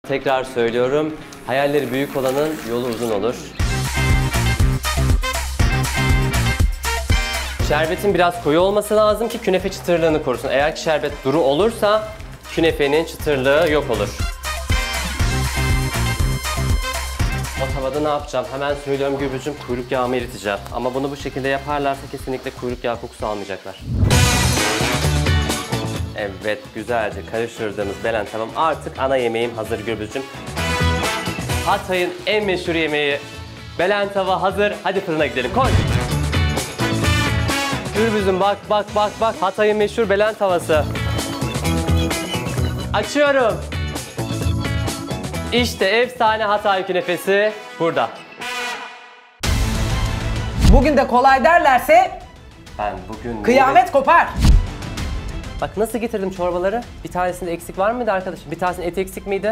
Tekrar söylüyorum, hayalleri büyük olanın yolu uzun olur. Şerbetin biraz koyu olması lazım ki künefe çıtırlığını korusun. Eğer ki şerbet duru olursa künefenin çıtırlığı yok olur. O tavada ne yapacağım? Hemen söylüyorum Gürbüzcüğüm, kuyruk yağımı eriteceğim. Ama bunu bu şekilde yaparlarsa kesinlikle kuyruk yağı kokusu almayacaklar. Evet, güzelce karıştırdığımız belen tamam. Artık ana yemeğim hazır Gürbüzcüğüm. Hatay'ın en meşhur yemeği belen tava hazır. Hadi fırına gidelim, koy! Gürbüz'üm bak. Hatay'ın meşhur belen tavası. Açıyorum. İşte efsane Hatay künefesi burada. Bugün de kolay derlerse Ben bugün... kıyamet kopar. Bak nasıl getirdim çorbaları. Bir tanesinde eksik var mıydı arkadaşım? Bir tanesinin eti eksik miydi?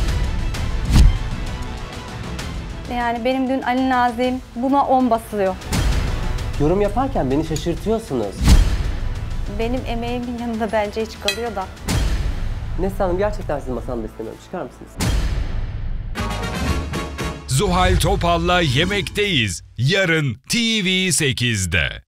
Yani benim dün Ali Nazim buna 10 basılıyor. Yorum yaparken beni şaşırtıyorsunuz. Benim emeğimin yanında bence hiç kalıyor da. Neslihan Hanım, gerçekten sizin masamda istemiyorum. Çıkar mısınız? Zuhal Topal'la Yemekteyiz. Yarın TV8'de.